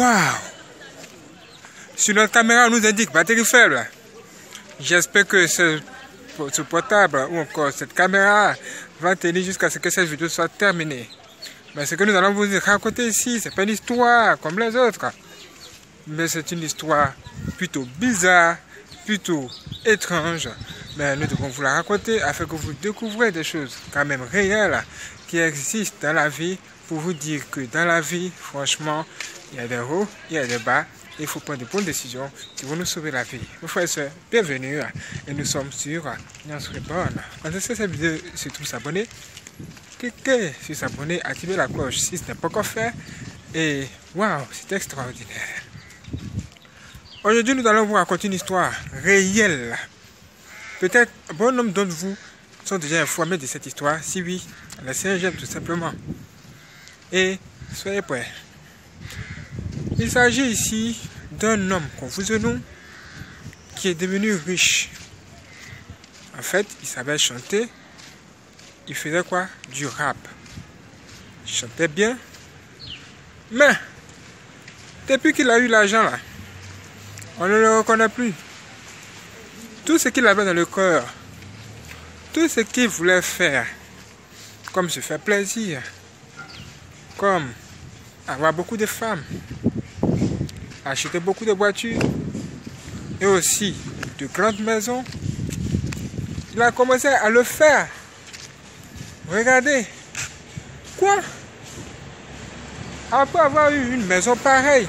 Waouh! Sur notre caméra, on nous indique batterie faible. J'espère que ce portable ou encore cette caméra va tenir jusqu'à ce que cette vidéo soit terminée. Mais ce que nous allons vous raconter ici, c'est pas une histoire comme les autres. Mais c'est une histoire plutôt bizarre, plutôt étrange. Mais nous devons vous la raconter afin que vous découvrez des choses quand même réelles qui existent dans la vie, pour vous dire que dans la vie, franchement, il y a des hauts, il y a des bas. Il faut prendre de bonnes décisions qui vont nous sauver la vie. Mes frères et sœurs, bienvenue. Et nous sommes sur Nyans Reborn. Quand cette vidéo, surtout s'abonner. Cliquez sur s'abonner, activez la cloche si ce n'est pas encore fait. Et waouh, c'est extraordinaire. Aujourd'hui, nous allons vous raconter une histoire réelle. Peut-être un bon nombre d'entre vous sont déjà informés de cette histoire. Si oui, laissez un j'aime tout simplement. Et soyez prêts. Il s'agit ici d'un homme, confusionnou, qui est devenu riche. En fait, il savait chanter. Il faisait quoi? Du rap. Il chantait bien. Mais, depuis qu'il a eu l'argent là, on ne le reconnaît plus. Tout ce qu'il avait dans le cœur, tout ce qu'il voulait faire, comme se faire plaisir, comme avoir beaucoup de femmes, acheter beaucoup de voitures et aussi de grandes maisons, il a commencé à le faire. Regardez. Quoi? Après avoir eu une maison pareille,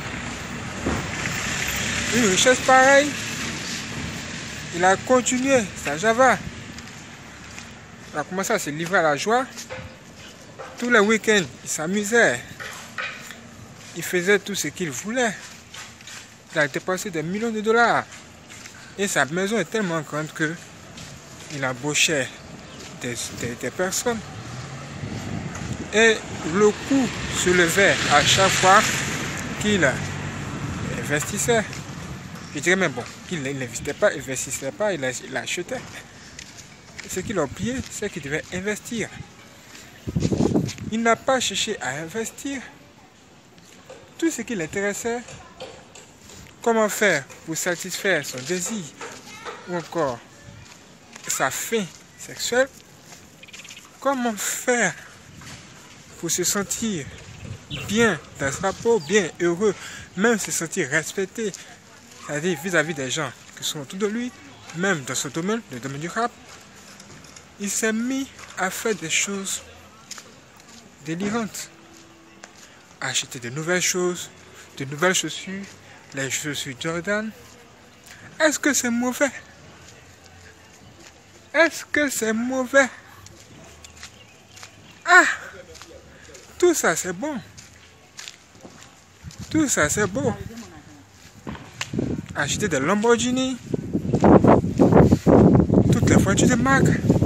une richesse pareille, il a continué sa Java. Il a commencé à se livrer à la joie. Tous les week-ends, il s'amusait. Il faisait tout ce qu'il voulait. Il a dépensé des millions de dollars. Et sa maison est tellement grande que il embauchait des personnes. Et le coût se levait à chaque fois qu'il investissait. Je dirais même bon, qu'il n'investissait pas, investissait pas, il achetait. Ce qu'il a oublié, c'est qu'il devait investir. Il n'a pas cherché à investir. Tout ce qui l'intéressait, comment faire pour satisfaire son désir ou encore sa faim sexuelle, comment faire pour se sentir bien dans sa peau, bien heureux, même se sentir respecté, c'est-à-dire vis-à-vis des gens qui sont autour de lui, même dans ce domaine, le domaine du rap. Il s'est mis à faire des choses délirantes, acheter de nouvelles choses, de nouvelles chaussures, les chaussures Jordan. Est-ce que c'est mauvais? Est-ce que c'est mauvais? Ah! Tout ça c'est bon. Tout ça c'est beau. Acheter des Lamborghini, toutes les voitures de marque.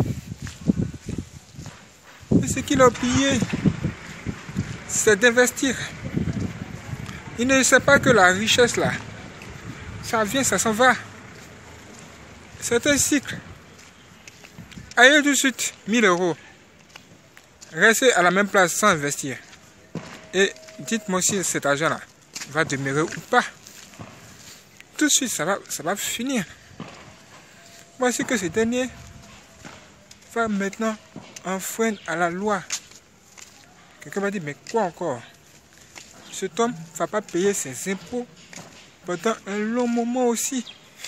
Et ce qu'il a oublié, c'est d'investir. Il ne sait pas que la richesse là, ça vient, ça s'en va. C'est un cycle. Ayez tout de suite 1000 €. Restez à la même place sans investir. Et dites-moi si cet argent là va demeurer ou pas. Tout de suite, ça va finir. Voici que ce dernier va maintenant enfreindre à la loi. Quelqu'un va dire, mais quoi encore? Cet homme ne va pas payer ses impôts pendant un long moment aussi.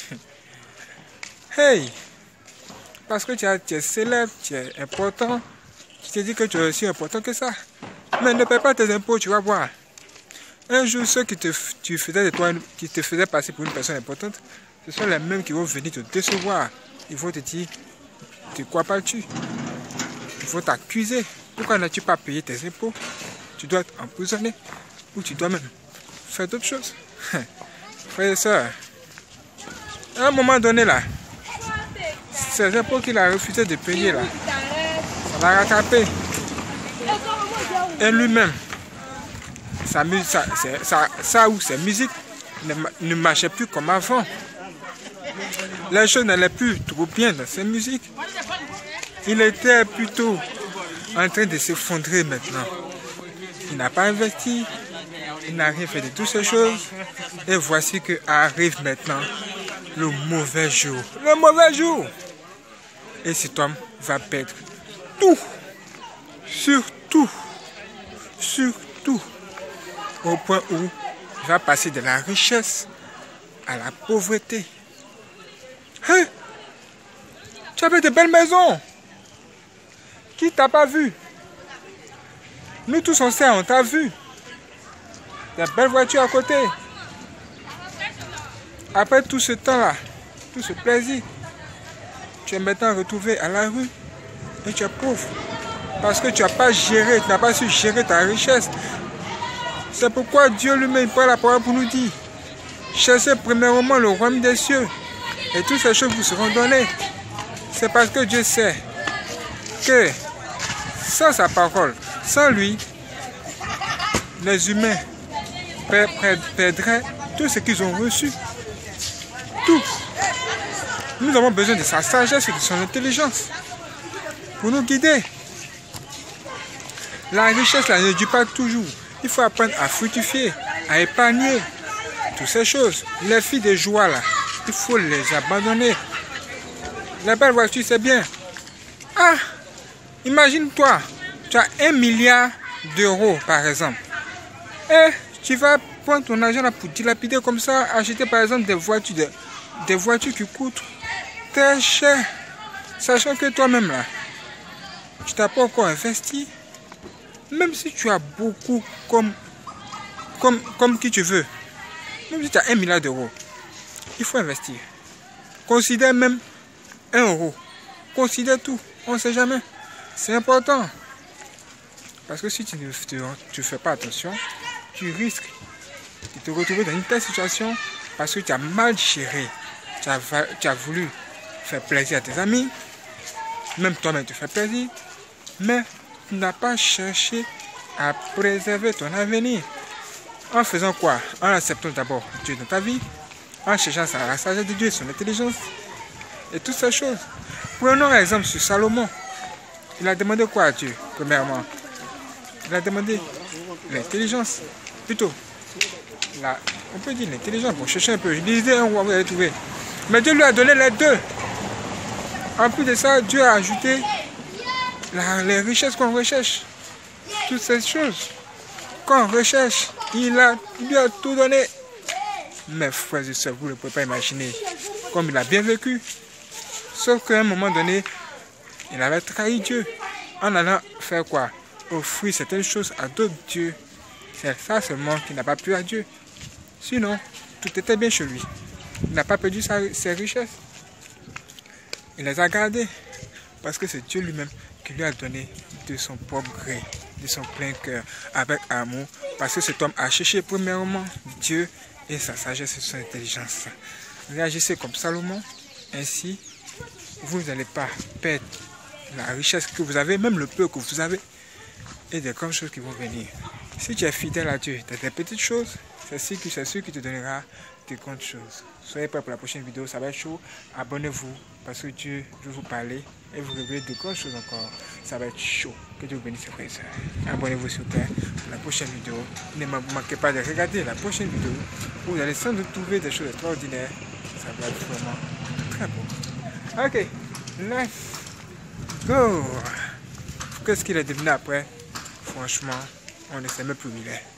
Hey! Parce que tu es célèbre, tu es important, tu te dis que tu es aussi important que ça. Mais ne paie pas tes impôts, tu vas voir. Un jour, ceux qui te faisaient passer pour une personne importante, ce sont les mêmes qui vont venir te décevoir. Ils vont te dire, de quoi parles-tu? Ils vont t'accuser. Pourquoi n'as-tu pas payé tes impôts? Tu dois être emprisonné. Ou tu dois même faire d'autres choses. Frères et sœurs, à un moment donné là, ces impôts qu'il a refusé de payer là, ça va rattraper. Et lui-même, ça ou ses musiques ne marchaient plus comme avant. Les choses n'allaient plus trop bien dans ses musiques. Il était plutôt en train de s'effondrer maintenant. Il n'a pas investi. il n'a rien fait de toutes ces choses. Et voici que arrive maintenant le mauvais jour. Le mauvais jour. Et cet homme va perdre tout. Surtout. Au point où il va passer de la richesse à la pauvreté. Hein? Tu avais de belles maisons. Qui t'a pas vu? Nous tous on sait, on t'a vu. Des belles voitures à côté. Après tout ce temps-là, tout ce plaisir, tu es maintenant retrouvé à la rue et tu es pauvre. Parce que tu n'as pas géré, tu n'as pas su gérer ta richesse. C'est pourquoi Dieu lui-même prend la parole pour nous dire: cherchez premièrement le royaume des cieux et toutes ces choses vous seront données. C'est parce que Dieu sait que sans sa parole, sans lui, les humains perdraient tout ce qu'ils ont reçu. Tout. Nous avons besoin de sa sagesse et de son intelligence pour nous guider. La richesse là, ne dure pas toujours. Il faut apprendre à fructifier, à épargner. Toutes ces choses. Les filles de joie là, il faut les abandonner. La belle voiture, c'est bien. Ah, imagine-toi, tu as 1 milliard d'euros par exemple. Et tu vas prendre ton argent là pour dilapider comme ça, acheter par exemple des voitures qui coûtent très cher. Sachant que toi-même là, tu n'as pas encore investi. Même si tu as beaucoup comme qui tu veux, même si tu as 1 milliard d'euros, il faut investir. Considère même 1 euro. Considère tout. On ne sait jamais. C'est important. Parce que si tu ne fais pas attention, tu risques de te retrouver dans une telle situation parce que tu as mal géré. Tu as voulu faire plaisir à tes amis. Même toi-même te fais plaisir. Mais tu n'as pas cherché à préserver ton avenir. En faisant quoi? En acceptant d'abord Dieu dans ta vie, en cherchant la sagesse de Dieu, son intelligence et toutes ces choses. Prenons un exemple sur Salomon. Il a demandé quoi à Dieu, premièrement? Il a demandé l'intelligence. Plutôt, on peut dire l'intelligence, pour chercher un peu. Je disais un roi, vous allez trouver. Mais Dieu lui a donné les deux. En plus de ça, Dieu a ajouté les richesses qu'on recherche. Toutes ces choses qu'on recherche, il lui a tout donné. Mes frères et sœurs, vous ne pouvez pas imaginer comme il a bien vécu. Sauf qu'à un moment donné, il avait trahi Dieu en allant faire quoi? Offrir certaines choses à d'autres dieux. C'est ça seulement qu'il n'a pas plu à Dieu. Sinon, tout était bien chez lui. Il n'a pas perdu ses richesses. Il les a gardées. Parce que c'est Dieu lui-même qui lui a donné de son propre gré, de son plein cœur, avec amour. Parce que cet homme a cherché premièrement Dieu et sa sagesse et son intelligence. Réagissez comme Salomon. Ainsi, vous n'allez pas perdre la richesse que vous avez, même le peu que vous avez, et des grandes choses qui vont venir. Si tu es fidèle à Dieu dans des petites choses, c'est sûr qui te donnera des grandes choses. Soyez prêts pour la prochaine vidéo, ça va être chaud. Abonnez-vous parce que Dieu veut vous parler et vous révéler de grandes choses encore. Ça va être chaud. Que Dieu vous bénisse, frères et sœurs. Abonnez-vous s'il vous plaît pour la prochaine vidéo. Ne manquez pas de regarder la prochaine vidéo où vous allez sans doute trouver des choses extraordinaires. Ça va être vraiment très beau. Ok, let's go. Qu'est-ce qu'il est devenu après? Franchement, on ne sait même plus où il est.